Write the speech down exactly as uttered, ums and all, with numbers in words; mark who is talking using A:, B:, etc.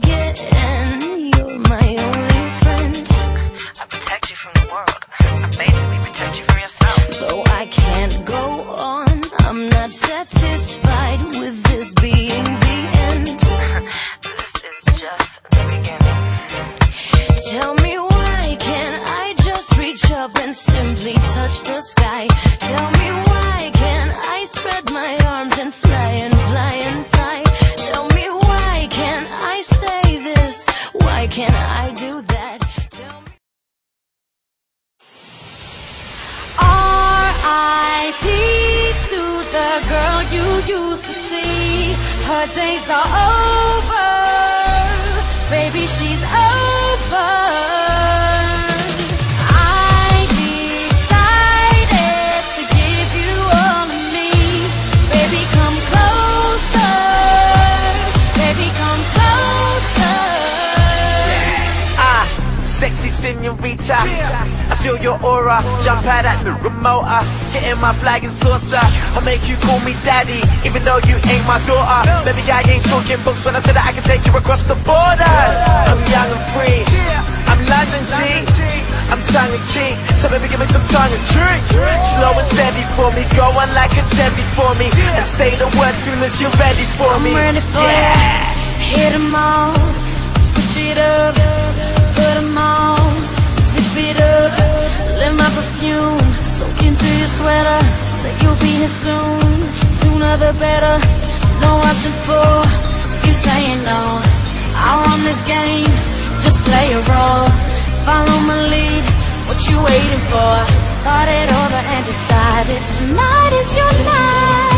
A: again. You're my only friend.
B: I protect you from the world. I basically protect you from yourself.
A: So I can't go on. I'm not satisfied with this being the end.
B: This is just the beginning.
A: Tell me why can't I just reach up and simply touch the sky? Tell me why can't I spread my arms and fly and fly and fly? Tell me why can't I say this? Why can't I do that? Tell me. R I P to the girl you used to see. Her days are over. Baby, she's over. I decided to give you all of me. Baby, come closer. Baby, come closer.
C: Ah, sexy señorita, I feel your aura. Jump out at the remote, uh, get in my flag and saucer. I'll make you call me daddy, even though you ain't my daughter. Maybe I ain't talking books when I said that I can take you across the borders. I'm young and free, I'm London G, I'm tongue in cheek, so baby give me some tongue and cheek. Slow and steady for me, go on like a Jazzy for me, and say the word soon as you're ready for me.
A: I'm ready for
C: yeah.
A: you. Hit 'em all, switch it up, put 'em on, zip it up. Let my perfume soak into your sweater. Say you'll be here soon, sooner the better. No option for you saying no. I run this game, just play a role. Follow my lead, what you waiting for? Thought it over and decided tonight is your night.